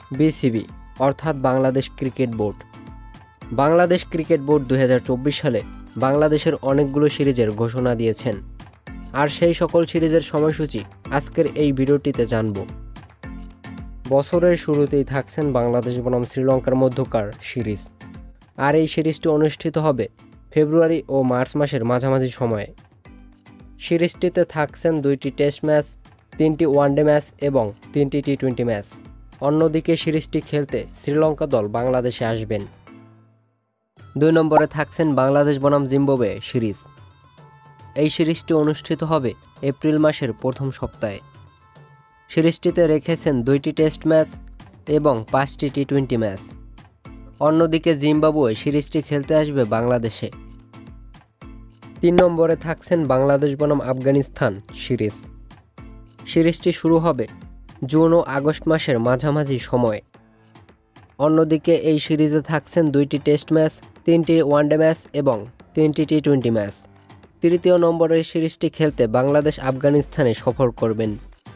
BCB অর্থাৎ Bangladesh cricket board. Bangladesh cricket board 2024 সালে বাংলাদেশের অনেকগুলো সিরিজের ঘোষণা দিয়েছেন, আর সেই সকল সিরিজের সময়সূচি আজকের এই ভিডিওটিতে জানব। বছরের শুরুতেই থাকছেন বাংলাদেশ বনাম শ্রীলঙ্কার মধ্যকার সিরিজ, আর এই সিরিজটি অনুষ্ঠিত হবে ফেব্রুয়ারি ও মার্চ মাসের মাঝামাঝি সময়ে। সিরিজটিতে থাকছেন 2টি টেস্ট ম্যাচ, 3টি ওয়ানডে ম্যাচ এবং 3টি টি-20 ম্যাচ। অন্যদিকে সিরিজটি খেলতে শ্রীলঙ্কা দল বাংলাদেশে আসবেন। 2 নম্বরে থাকছেন বাংলাদেশ বনাম জিম্বাবুয়ে সিরিজ। এই সিরিজটি অনুষ্ঠিত হবে এপ্রিল মাসের প্রথম সপ্তাহে। সিরিজটিতে রেখেছেন 2টি টেস্ট ম্যাচ এবং 5টি টি-20 ম্যাচ। অন্যদিকে জিম্বাবুয়ে সিরিজটি খেলতে আসবে বাংলাদেশে। 3 নম্বরে থাকছেন বাংলাদেশ বনাম আফগানিস্তান সিরিজ। সিরিজটি শুরু হবে জুন ও আগস্ট মাসের মাঝামাঝি সময়ে। অন্যদিকে এই সিরিজে থাকছেন 2টি টেস্ট ম্যাচ, 3টি ওয়ানডে ম্যাচ এবং 3টি টি-20 ম্যাচ। তৃতীয় নম্বরের সিরিজটি খেলতে বাংলাদেশ আফগানিস্তানে সফর করবেন।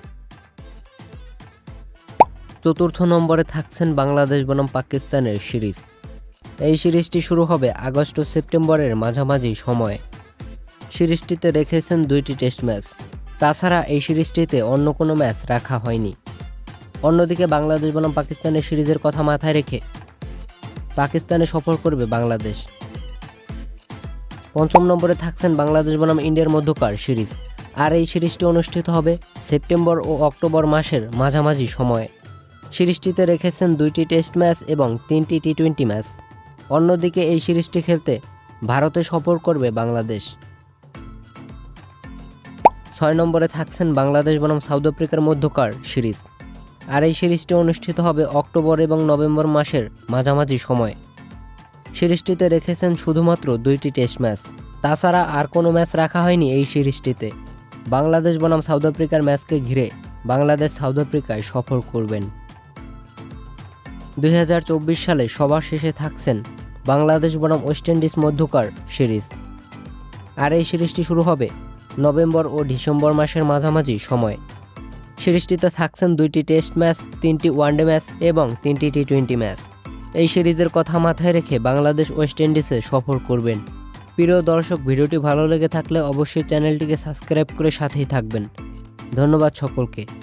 4র্থ নম্বরে থাকছেন বাংলাদেশ বনাম পাকিস্তানের সিরিজ। এই সিরিজটি শুরু হবে আগস্ট ও সেপ্টেম্বরের মাঝামাঝি সময়ে। সিরিজটিতে রেখেছেন 2টি টেস্ট ম্যাচ। তাছাড়া এই সিরিজটিতে অন্য কোনো ম্যাচ রাখা হয়নি। অন্যদিকে বাংলাদেশ বনাম পাকিস্তানের সিরিজের কথা মাথায় রেখে পাকিস্তানে সফর করবে বাংলাদেশ। 5ম নম্বরে থাকছেন বাংলাদেশ বনাম ইন্ডিয়ার মধ্যকার সিরিজ, আর এই সিরিজটি অনুষ্ঠিত হবে সেপ্টেম্বর ও অক্টোবর মাসের মাঝামাঝি সময়ে। সিরিজটিতে রেখেছেন 2টি টেস্ট ম্যাচ এবং 3টি টি-20 ম্যাচ। অন্যদিকে এই সিরিজটি খেলতে ভারতে সফর করবে বাংলাদেশ। 6 নম্বরে থাকছেন বাংলাদেশ বনাম সাউথ আফ্রিকার মধ্যকার সিরিজ, আর এই সিরিজটি অনুষ্ঠিত হবে অক্টোবর এবং নভেম্বর মাসের মাঝামাঝি সময়ে। সিরিজটিতে রেখেছেন শুধুমাত্র 2টি টেস্ট ম্যাচ। তাছাড়া আর কোনো ম্যাচ রাখা হয়নি এই সিরিজটিতে। বাংলাদেশ বনাম সাউথ আফ্রিকার ম্যাচকে ঘিরে বাংলাদেশ সাউথ আফ্রিকায় সফর করবেন। 2024 সালে সবার শেষে থাকছেন বাংলাদেশ বনাম ওয়েস্ট ইন্ডিজ মধ্যকার সিরিজ, আর এই সিরিজটি শুরু হবে নভেম্বর ও ডিসেম্বর মাসের মাঝামাঝি সময়ে। সিরিজটিতে থাকছেন 2টি টেস্ট ম্যাচ, 3টি ওয়ানডে ম্যাচ এবং 3টি টি-20 ম্যাচ। এই সিরিজের কথা মাথায় রেখে বাংলাদেশ ওয়েস্ট ইন্ডিজে সফর করবেন। প্রিয় দর্শক, ভিডিওটি ভালো লেগে থাকলে অবশ্যই চ্যানেলটিকে সাবস্ক্রাইব করে সাথেই থাকবেন। ধন্যবাদ সকলকে।